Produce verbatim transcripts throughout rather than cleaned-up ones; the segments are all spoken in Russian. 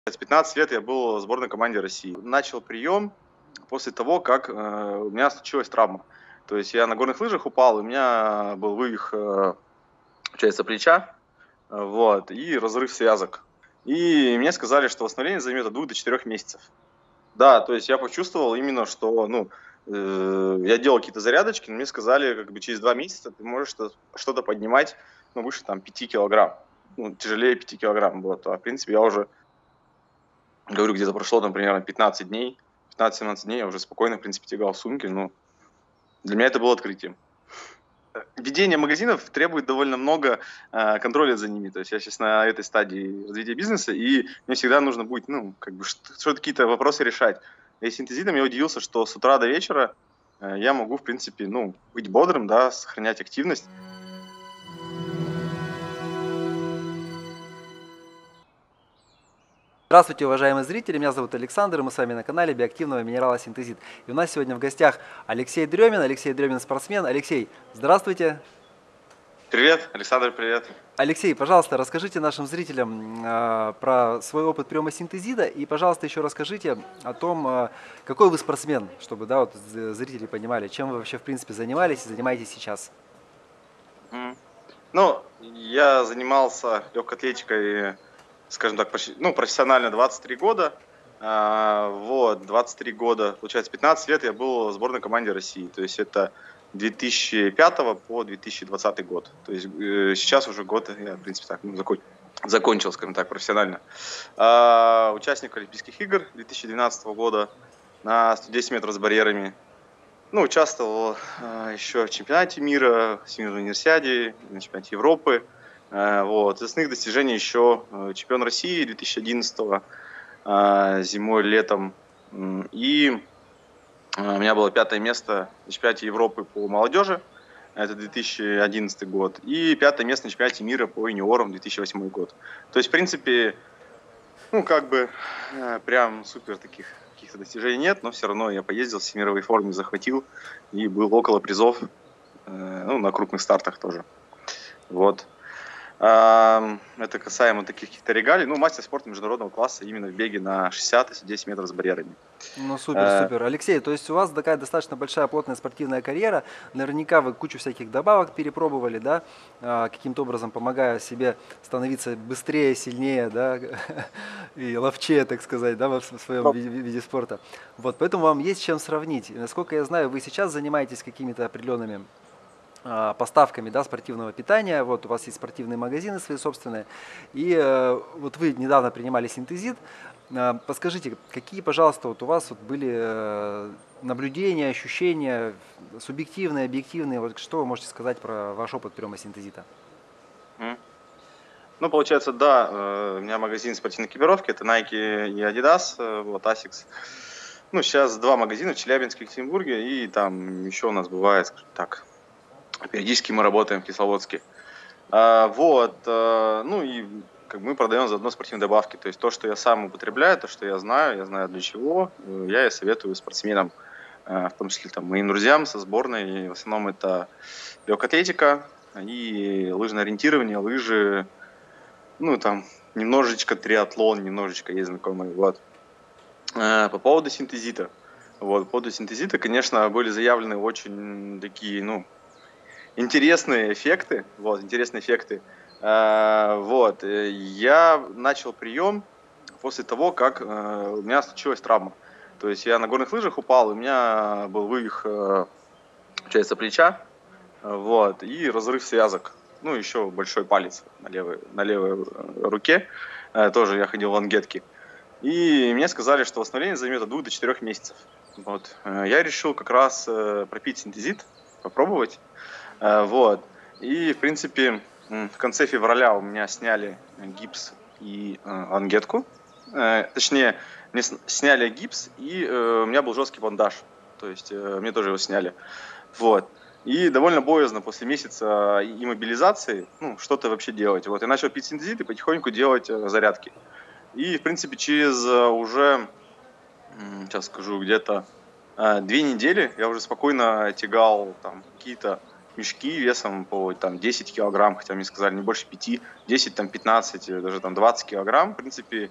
С пятнадцати лет я был в сборной команде России. Начал прием после того, как э, у меня случилась травма. То есть я на горных лыжах упал, у меня был вывих, э, получается, плеча, э, вот, и разрыв связок. И мне сказали, что восстановление займет от двух до четырёх месяцев. Да, то есть я почувствовал именно, что, ну, э, я делал какие-то зарядочки, но мне сказали, как бы через два месяца ты можешь что- что-то поднимать, ну, выше там пяти килограмм, ну, тяжелее пяти килограмм, вот. А в принципе я уже говорю, где-то прошло там примерно пятнадцать дней, пятнадцать-семнадцать дней, я уже спокойно, в принципе, тягал сумки, но для меня это было открытием. Э, Ведение магазинов требует довольно много э, контроля за ними. То есть я сейчас на этой стадии развития бизнеса, и мне всегда нужно будет, ну, как бы, что- что-то какие-то вопросы решать. И с синтезитом я удивился, что с утра до вечера э, я могу, в принципе, ну, быть бодрым, да, сохранять активность. Здравствуйте, уважаемые зрители, меня зовут Александр, и мы с вами на канале биоактивного минерала Синтезит. И у нас сегодня в гостях Алексей Дремин, Алексей Дремин спортсмен. Алексей, здравствуйте. Привет, Александр, привет. Алексей, пожалуйста, расскажите нашим зрителям э, про свой опыт приема синтезида и, пожалуйста, еще расскажите о том, э, какой вы спортсмен, чтобы, да, вот з- зрители понимали, чем вы вообще в принципе занимались и занимаетесь сейчас. Мгм. Ну, я занимался легкой атлетикой, скажем так, почти, ну, профессионально двадцать три года. А, вот, двадцать три года, получается, пятнадцать лет я был в сборной команде России. То есть это две тысячи пятого по две тысячи двадцатый год. То есть э, сейчас уже год я, в принципе, так, ну, закон- закончил, скажем так, профессионально. А, участник Олимпийских игр две тысячи двенадцатого года на сто десять метров с барьерами. Ну, участвовал э, еще в чемпионате мира, Всемирной универсиаде, на чемпионате Европы. Э, вот. Из основных достижений еще э, чемпион России две тысячи одиннадцатого э, зимой, летом. М, И э, у меня было пятое место на чемпионате Европы по молодежи, это две тысячи одиннадцатый год, и пятое место на чемпионате мира по юниорам две тысячи восьмой год. То есть, в принципе, ну, как бы, э, прям супер таких каких-то достижений нет, но все равно я поездил, в всемировой форме захватил и был около призов, э, ну, на крупных стартах тоже. Вот. Ам, Это касаемо таких каких-то регалий. Ну, мастер спорта международного класса именно в беге на шестьдесят и сто десять метров с барьерами. Ну, супер, Э, супер. Алексей, то есть у вас такая достаточно большая плотная спортивная карьера. Наверняка вы кучу всяких добавок перепробовали, да, а, каким-то образом помогая себе становиться быстрее, сильнее, да, и ловчее, так сказать, да, в своем ну, виде, виде спорта. Вот, поэтому вам есть чем сравнить. И, насколько я знаю, вы сейчас занимаетесь какими-то определенными а, поставками, да, спортивного питания. Вот у вас есть спортивные магазины свои собственные. И э, вот вы недавно принимали синтезит. А, Подскажите, какие, пожалуйста, вот у вас вот были э, наблюдения, ощущения, субъективные, объективные? Вот что вы можете сказать про ваш опыт приема синтезита? м. Ну, получается, да, э, у меня магазин спортивной экипировки, это Nike и Adidas, э, вот, Asics. Ну, сейчас два магазина в Челябинске, Екатеринбурге, и там еще у нас бывает, скажем так, периодически мы работаем в Кисловодске. А, вот, э, ну и как бы мы продаем заодно спортивные добавки. То есть то, что я сам употребляю, то, что я знаю, я знаю для чего, э, я и советую спортсменам, э, в том числе там, моим друзьям со сборной. И в основном это легкая атлетика и лыжное ориентирование, лыжи, ну там немножечко триатлон, немножечко есть знакомые. Вот. Э, По поводу синтезита. Вот, по поводу синтезита, конечно, были заявлены очень такие, ну, интересные эффекты, вот, интересные эффекты. Э, вот, э, я начал прием после того, как э, у меня случилась травма. То есть я на горных лыжах упал, у меня был вывих, э, получается, плеча, э, вот, и разрыв связок. Ну, еще большой палец на левой, на левой э, руке. Э, тоже я ходил в лангетке. И мне сказали, что восстановление займет от двух до четырёх месяцев. Вот. Э, Я решил как раз э, пропить синтезит, попробовать. Э, Вот. И, в принципе, м, в конце февраля у меня сняли э, гипс и э, ангетку. Э, Точнее, мне с- сняли гипс, и э, у меня был жесткий бандаж. То есть э, мне тоже его сняли. Вот. И довольно боязно после месяца иммобилизации, ну, что-то вообще делать. Вот. Я начал пить синтезит и потихоньку делать э, зарядки. И, в принципе, через э, уже, сейчас скажу, где-то э, две недели я уже спокойно тягал там какие-то мешки весом по там десять килограмм, хотя мне сказали не больше пяти, десять, там пятнадцать, э, даже там двадцать килограмм. В принципе,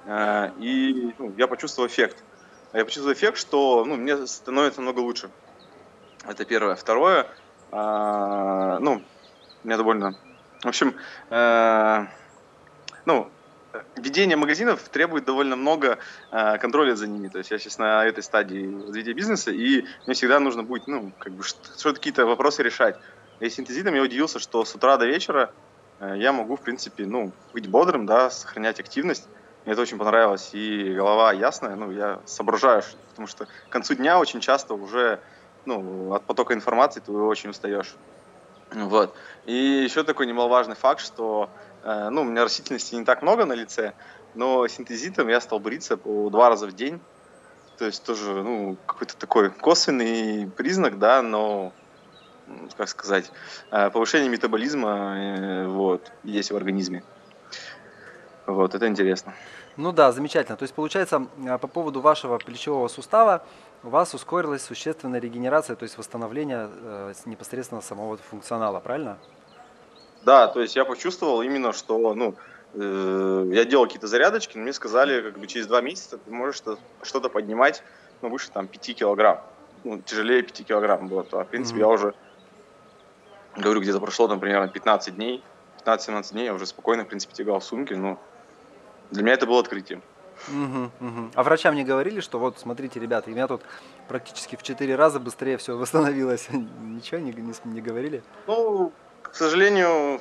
Э, И ну, я почувствовал эффект. Я почувствовал эффект, что ну, мне становится намного лучше. Это первое. Второе, а, ну, у меня довольно... В общем, э, ну, э, ведение магазинов требует довольно много э, контроля за ними. То есть я сейчас на этой стадии развития бизнеса, и мне всегда нужно будет, ну, как бы, что- что-то какие-то вопросы решать. И с синтезитом я удивился, что с утра до вечера э, я могу, в принципе, ну, быть бодрым, да, сохранять активность. Мне это очень понравилось, и голова ясная, ну, я соображаю, ш- потому что к концу дня очень часто уже, ну, от потока информации ты очень устаешь. Вот. И еще такой немаловажный факт, что э, ну, у меня растительности не так много на лице, но синтезитом я стал бриться по два раза в день. То есть тоже, ну, какой-то такой косвенный признак, да, но, м, как сказать, э, повышение метаболизма, э, вот, есть в организме. Вот, это интересно. Ну да, замечательно. То есть получается, а, по поводу вашего плечевого сустава у вас ускорилась существенная регенерация, то есть восстановление э, с- непосредственно самого функционала, правильно? Да, то есть я почувствовал именно, что, ну, э, я делал какие-то зарядочки, но мне сказали, как бы через два месяца ты можешь что- что-то поднимать, ну, выше там пяти килограмм. Ну, тяжелее пяти килограмм было. А, в принципе, Мгм. я уже, говорю, где-то прошло там примерно пятнадцать дней, пятнадцать-семнадцать дней, я уже спокойно, в принципе, тягал сумки, но для меня это было открытием. Мгм, мгм. А врачам не говорили, что вот, смотрите, ребята, у меня тут практически в четыре раза быстрее все восстановилось? Ничего не, не, с- не говорили? Ну, к сожалению,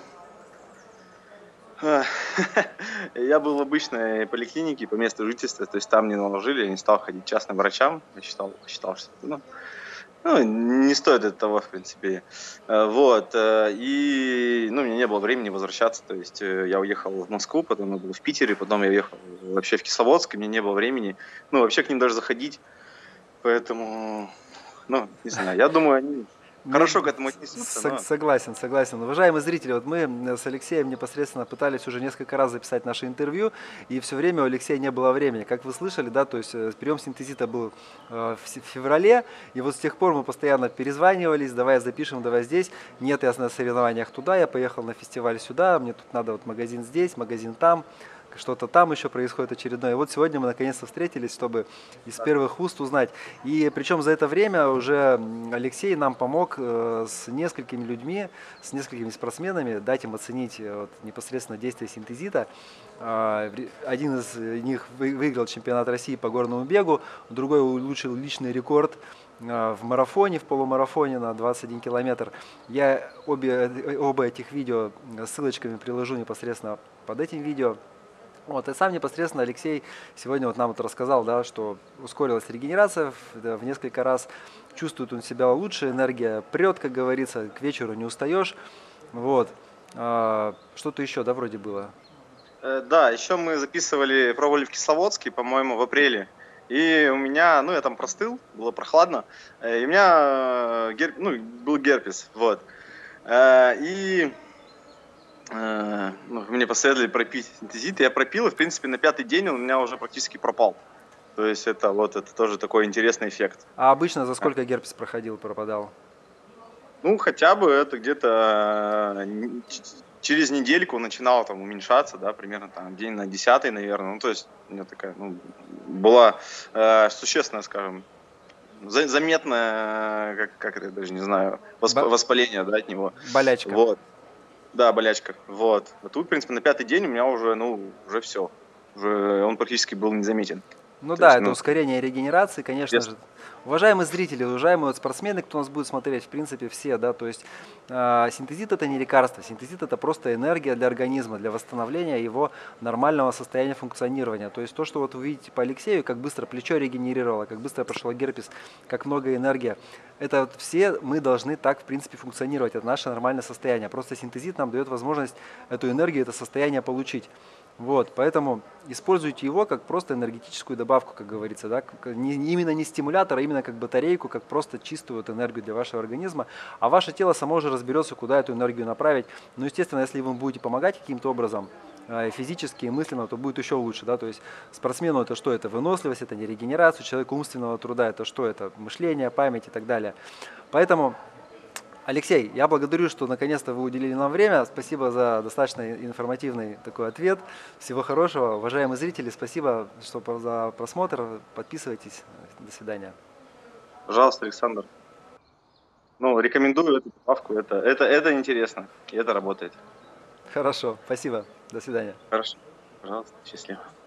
а, я был в обычной поликлинике по месту жительства, то есть там не наложили, я не стал ходить к частным врачам, я считал, считал, что это, ну, Ну, не стоит это того, в принципе. Э, вот, э, и, ну, у меня не было времени возвращаться, то есть, э, я уехал в Москву, потом я был в Питере, потом я уехал вообще в Кисловодск, и мне не было времени, ну, вообще к ним даже заходить, поэтому, ну, не знаю, я думаю, они Ну, хорошо к этому отнесутся, сог- но согласен, согласен. Уважаемые зрители, вот мы м, с Алексеем непосредственно пытались уже несколько раз записать наше интервью, и все время у Алексея не было времени. Как вы слышали, да, то есть э, прием синтезита был э, в се- в феврале, и вот с тех пор мы постоянно перезванивались, давай запишем, давай здесь. Нет, я на соревнованиях туда, я поехал на фестиваль сюда, мне тут надо вот магазин здесь, магазин там, что-то там еще происходит очередное. И вот сегодня мы наконец-то встретились, чтобы из первых уст узнать. И причем за это время уже Алексей нам помог э, с несколькими людьми, с несколькими спортсменами дать им оценить э, вот, непосредственно действие синтезита. А, Один из них вы- выиграл чемпионат России по горному бегу, другой улучшил личный рекорд э, в марафоне, в полумарафоне на двадцать один километр. Я обе, э, оба этих видео ссылочками приложу непосредственно под этим видео. Вот, и сам непосредственно Алексей сегодня вот нам вот рассказал, да, что ускорилась регенерация в, да, в несколько раз, чувствует он себя лучше, энергия прет, как говорится, к вечеру не устаешь. Вот. А, что-то еще, да, вроде было? Э, да, еще мы записывали, пробовали в Кисловодске, по-моему, в апреле. И у меня, ну, я там простыл, было прохладно, э, и у меня э, гер- ну, был герпес, вот. Э, И э, ну, мне посоветовали пропить синтезит, я пропил, и, в принципе, на пятый день он у меня уже практически пропал. То есть это вот это тоже такой интересный эффект. А обычно за А, сколько герпес проходил, пропадал? Ну, хотя бы это где-то э, н- ч- через недельку начинало там уменьшаться, да, примерно там день на десятый, наверное. Ну, то есть у меня такая, ну, была э, существенная, скажем, за- заметная, как, как это, даже не знаю, восп- Бо- воспаление, да, от него. болячка. Вот, да, болячка, вот. А тут, в принципе, на пятый день у меня уже, ну, уже все. Уже он практически был незаметен. Ну То да, есть, это ну, ускорение регенерации, конечно интересно. же. Уважаемые зрители, уважаемые вот спортсмены, кто нас будет смотреть, в принципе, все, да, то есть э, синтезит это не лекарство, синтезит это просто энергия для организма, для восстановления его нормального состояния функционирования. То есть то, что вот вы видите по Алексею, как быстро плечо регенерировало, как быстро прошел герпес, как много энергии, это вот все мы должны так, в принципе, функционировать, это наше нормальное состояние. Просто синтезит нам дает возможность эту энергию, это состояние получить. Вот, поэтому используйте его как просто энергетическую добавку, как говорится, да, как- не, не именно не стимулятор, а именно как батарейку, как просто чистую вот энергию для вашего организма, а ваше тело само уже разберется, куда эту энергию направить. Ну, естественно, если вы будете помогать каким-то образом, э, физически и мысленно, то будет еще лучше, да, то есть спортсмену это что, это выносливость, это не регенерация, человеку умственного труда, это что, это мышление, память и так далее. Поэтому Алексей, я благодарю, что наконец-то вы уделили нам время. Спасибо за достаточно информативный такой ответ. Всего хорошего. Уважаемые зрители, спасибо что за просмотр. Подписывайтесь. До свидания. Пожалуйста, Александр. Ну, рекомендую эту добавку. Это, это, это интересно. И это работает. Хорошо. Спасибо. До свидания. Хорошо. Пожалуйста. Счастливо.